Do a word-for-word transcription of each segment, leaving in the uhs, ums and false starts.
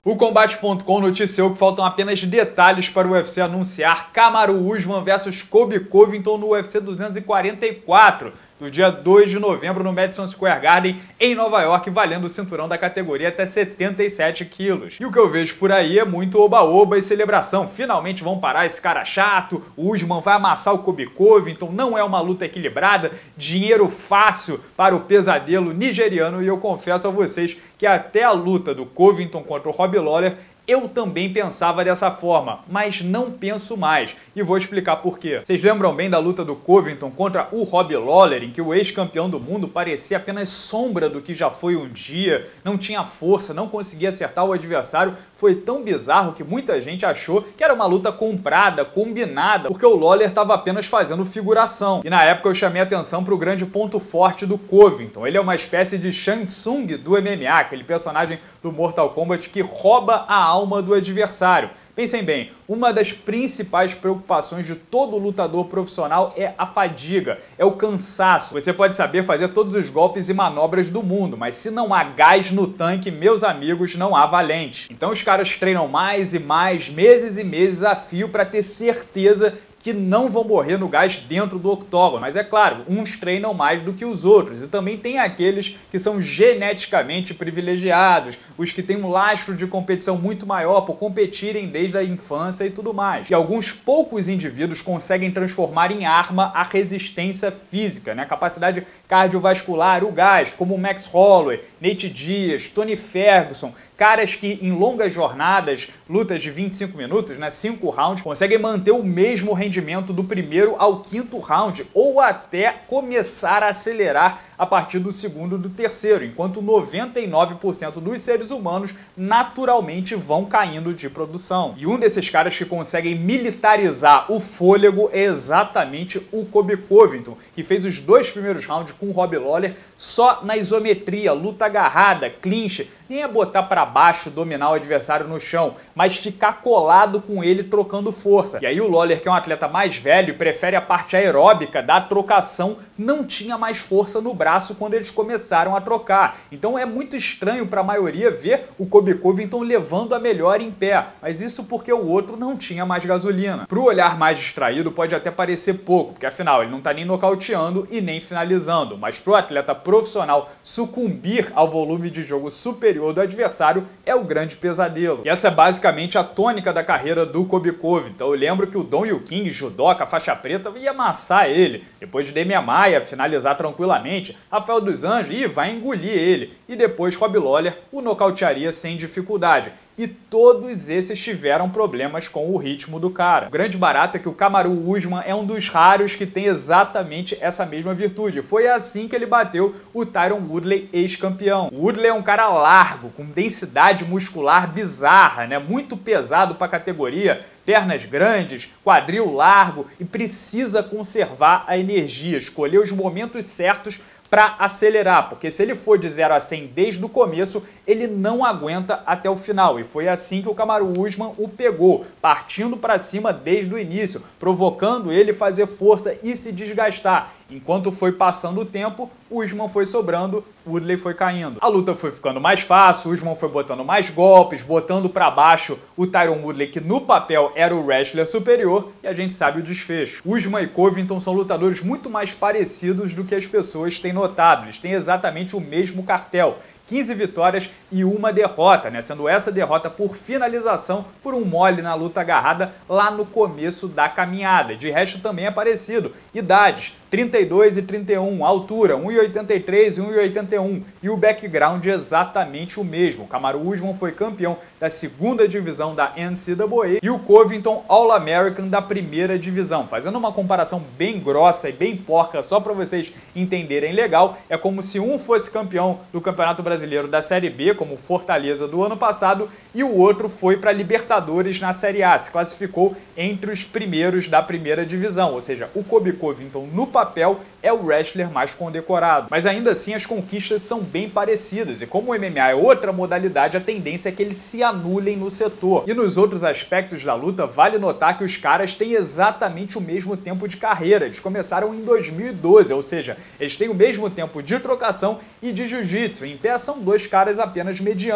O Combate ponto com noticiou que faltam apenas detalhes para o U F C anunciar Kamaru Usman versus Colby Covington no U F C duzentos e quarenta e quatro, no dia dois de novembro no Madison Square Garden, em Nova York, valendo o cinturão da categoria até setenta e sete quilos. E o que eu vejo por aí é muito oba-oba e celebração. Finalmente vão parar esse cara chato, o Usman vai amassar o Colby Covington, não é uma luta equilibrada, dinheiro fácil para o pesadelo nigeriano, e eu confesso a vocês que até a luta do Covington contra o Robbie Lawler eu também pensava dessa forma, mas não penso mais, e vou explicar por quê. Vocês lembram bem da luta do Covington contra o Robbie Lawler, em que o ex-campeão do mundo parecia apenas sombra do que já foi um dia, não tinha força, não conseguia acertar o adversário? Foi tão bizarro que muita gente achou que era uma luta comprada, combinada, porque o Lawler estava apenas fazendo figuração. E na época eu chamei atenção para o grande ponto forte do Covington. Ele é uma espécie de Shang Tsung do M M A, aquele personagem do Mortal Kombat que rouba a alma do adversário. Pensem bem, uma das principais preocupações de todo lutador profissional é a fadiga, é o cansaço. Você pode saber fazer todos os golpes e manobras do mundo, mas se não há gás no tanque, meus amigos, não há valente. Então os caras treinam mais e mais, meses e meses a fio para ter certeza que não vão morrer no gás dentro do octógono. Mas é claro, uns treinam mais do que os outros, e também tem aqueles que são geneticamente privilegiados, os que têm um lastro de competição muito maior por competirem desde a infância e tudo mais. E alguns poucos indivíduos conseguem transformar em arma a resistência física, né? A capacidade cardiovascular, o gás, como o Max Holloway, Nate Diaz, Tony Ferguson, caras que em longas jornadas, lutas de vinte e cinco minutos, né, cinco rounds, conseguem manter o mesmo rendimento do primeiro ao quinto round, ou até começar a acelerar a partir do segundo e do terceiro, enquanto noventa e nove por cento dos seres humanos naturalmente vão caindo de produção. E um desses caras que conseguem militarizar o fôlego é exatamente o Colby Covington, que fez os dois primeiros rounds com o Robbie Lawler só na isometria, luta agarrada, clinch, nem é botar para baixo, dominar o adversário no chão, mas ficar colado com ele trocando força. E aí o Lawler, que é um atleta mais velho e prefere a parte aeróbica da trocação, não tinha mais força no braço quando eles começaram a trocar. Então é muito estranho para a maioria ver o Colby Covington levando a melhor em pé, mas isso porque o outro não tinha mais gasolina. Para o olhar mais distraído pode até parecer pouco, porque afinal ele não está nem nocauteando e nem finalizando, mas para o atleta profissional sucumbir ao volume de jogo superior do adversário é o grande pesadelo. E essa é basicamente a tônica da carreira do Colby Covington. Eu lembro que o Don Yu King, judoca, faixa preta, ia amassar ele. Depois de Demian Maia finalizar tranquilamente, Rafael dos Anjos ih, vai engolir ele. E depois Robbie Lawler o nocautearia sem dificuldade. E todos esses tiveram problemas com o ritmo do cara. O grande barato é que o Kamaru Usman é um dos raros que tem exatamente essa mesma virtude. Foi assim que ele bateu o Tyron Woodley, ex-campeão. O Woodley é um cara largo, com densidade muscular bizarra, né? Muito pesado para a categoria, pernas grandes, quadril largo e precisa conservar a energia, escolher os momentos certos para acelerar, porque se ele for de zero a cem desde o começo, ele não aguenta até o final. E foi assim que o Kamaru Usman o pegou, partindo para cima desde o início, provocando ele fazer força e se desgastar. Enquanto foi passando o tempo, Usman foi sobrando, Woodley foi caindo. A luta foi ficando mais fácil, Usman foi botando mais golpes, botando para baixo o Tyron Woodley, que no papel era o wrestler superior, e a gente sabe o desfecho. Usman e Covington são lutadores muito mais parecidos do que as pessoas têm notado. Eles têm exatamente o mesmo cartel. quinze vitórias e uma derrota, né? Sendo essa derrota por finalização por um mole na luta agarrada lá no começo da caminhada. De resto também é parecido. Idades, trinta e dois e trinta e um, altura, um e oitenta e três e um e oitenta e um, e o background é exatamente o mesmo. O Kamaru Usman foi campeão da segunda divisão da N C A A e o Covington All-American da primeira divisão. Fazendo uma comparação bem grossa e bem porca, só para vocês entenderem legal, é como se um fosse campeão do Campeonato Brasileiro da Série B, como o Fortaleza do ano passado, e o outro foi para Libertadores na Série A, se classificou entre os primeiros da primeira divisão, ou seja, o Colby Covington no papel é o wrestler mais condecorado. Mas ainda assim as conquistas são bem parecidas, e como o M M A é outra modalidade, a tendência é que eles se anulem no setor. E nos outros aspectos da luta, vale notar que os caras têm exatamente o mesmo tempo de carreira. Eles começaram em dois mil e doze, ou seja, eles têm o mesmo tempo de trocação e de jiu-jitsu. Em pé são dois caras apenas medianos.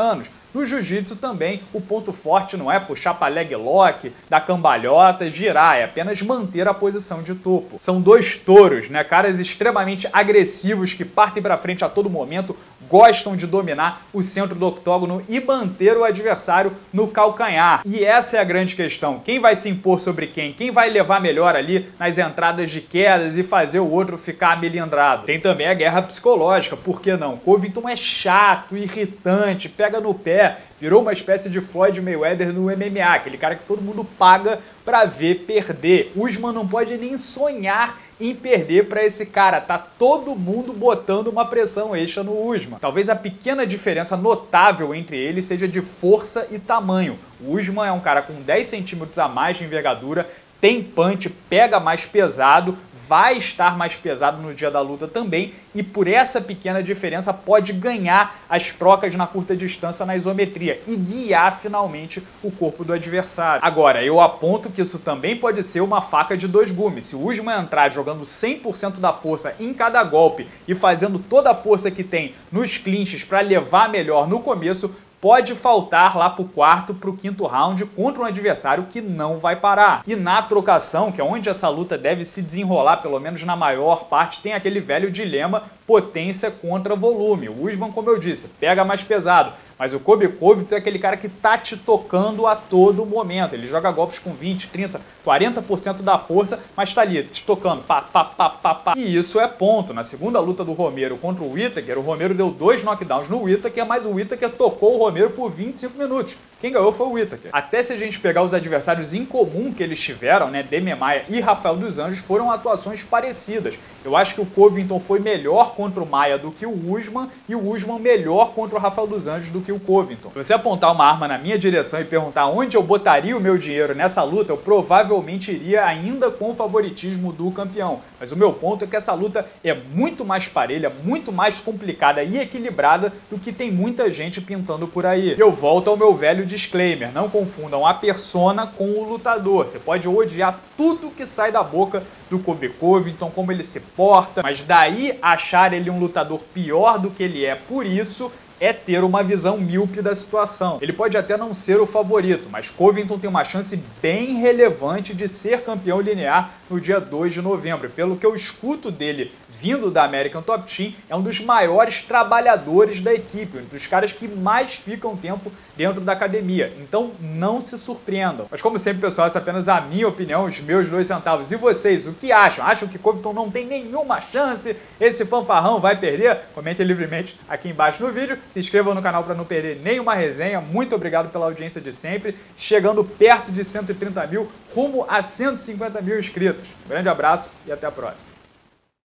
No jiu-jitsu também, o ponto forte não é puxar para leg lock, dar cambalhota, girar, é apenas manter a posição de topo. São dois touros, né? Caras extremamente agressivos que partem para frente a todo momento, gostam de dominar o centro do octógono e manter o adversário no calcanhar. E essa é a grande questão. Quem vai se impor sobre quem? Quem vai levar melhor ali nas entradas de quedas e fazer o outro ficar melindrado? Tem também a guerra psicológica, por que não? Covington é chato, irritante, pega no pé, virou uma espécie de Floyd Mayweather no M M A, aquele cara que todo mundo paga pra ver perder. Usman não pode nem sonhar em perder pra esse cara, tá todo mundo botando uma pressão extra no Usman. Talvez a pequena diferença notável entre eles seja de força e tamanho. O Usman é um cara com dez centímetros a mais de envergadura, tem punch, pega mais pesado, vai estar mais pesado no dia da luta também e por essa pequena diferença pode ganhar as trocas na curta distância na isometria e guiar finalmente o corpo do adversário. Agora, eu aponto que isso também pode ser uma faca de dois gumes. Se o Usman entrar jogando cem por cento da força em cada golpe e fazendo toda a força que tem nos clinches para levar melhor no começo, pode faltar lá pro quarto, pro quinto round contra um adversário que não vai parar. E na trocação, que é onde essa luta deve se desenrolar, pelo menos na maior parte, tem aquele velho dilema potência contra volume. O Usman, como eu disse, pega mais pesado, mas o Colby Covington é aquele cara que tá te tocando a todo momento. Ele joga golpes com vinte, trinta, quarenta por cento da força, mas tá ali te tocando, pá, pá, pá, pá, pá. E isso é ponto. Na segunda luta do Romero contra o Whittaker, o Romero deu dois knockdowns no Whittaker, mas o Whittaker tocou o Romero por vinte e cinco minutos. Quem ganhou foi o Whittaker. Até se a gente pegar os adversários em comum que eles tiveram, né, Demian Maia e Rafael dos Anjos, foram atuações parecidas. Eu acho que o Covington foi melhor contra o Maia do que o Usman e o Usman melhor contra o Rafael dos Anjos do que o Covington. Se você apontar uma arma na minha direção e perguntar onde eu botaria o meu dinheiro nessa luta, eu provavelmente iria ainda com o favoritismo do campeão. Mas o meu ponto é que essa luta é muito mais parelha, muito mais complicada e equilibrada do que tem muita gente pintando por aí. Eu volto ao meu velho disclaimer, não confundam a persona com o lutador. Você pode odiar tudo que sai da boca do Colby Covington, como ele se porta, mas daí achar ele um lutador pior do que ele é por isso é ter uma visão míope da situação. Ele pode até não ser o favorito, mas Covington tem uma chance bem relevante de ser campeão linear no dia dois de novembro. Pelo que eu escuto dele vindo da American Top Team, é um dos maiores trabalhadores da equipe, um dos caras que mais ficam tempo dentro da academia. Então não se surpreendam. Mas como sempre, pessoal, essa é apenas a minha opinião, os meus dois centavos. E vocês, o que acham? Acham que Covington não tem nenhuma chance? Esse fanfarrão vai perder? Comentem livremente aqui embaixo no vídeo. Se inscrevam no canal para não perder nenhuma resenha. Muito obrigado pela audiência de sempre. Chegando perto de cento e trinta mil, rumo a cento e cinquenta mil inscritos. Um grande abraço e até a próxima.